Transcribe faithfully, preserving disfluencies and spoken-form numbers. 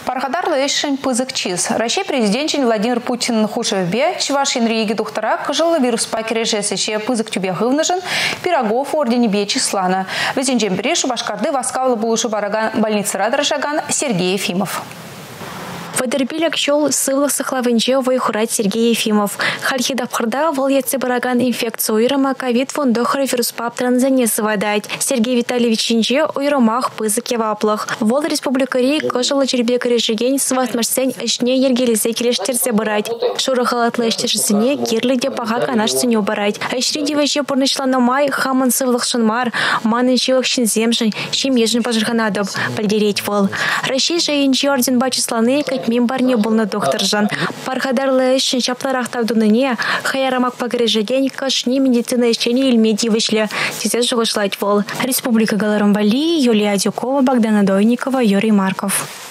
Пархадарлы ешшін пызык чиз. Россия президентін Владимир Путин хушевбе, чеваш енриеги духтара, кыжылы вируспа кережесече пызык тюбе гывнышын, пирогов ордене бе числана. Везенжен береш башкарды васкавлы булышы бараган больницы радрашаган Сергей Ефимов. Водербилек шел сывлых сахлавенче войхурать Сергей Ефимов. Хальхидапхарда вольяцы бараган инфекцию уйрама ковид фондохры вируспап транзанесы водать. Сергей Витальевич инче уйрамах пызык яваплых. Вол республикари кожала чербека режигень сватмашсень очне ергелесе келештерсе барать. Шура халатлы эштешесіне кирлиде паха канашсыне убарать. Айшри деваче порнышлана май хаман сывлых шанмар, манын шивых шинземшин, шим ежин пажырханадоб, подереть вол. Россия же инче орден бачисланы, мим барне был на доктор Жан. Пархадарлы эшін шапларах тавдуныне, хаярамак погрежеген, кашни медицина ещене ильмеди вышле. Тезес жугышлать вол. Республика Галарумбали, Юлия Дюкова, Богдана Дойникова, Юрий Марков.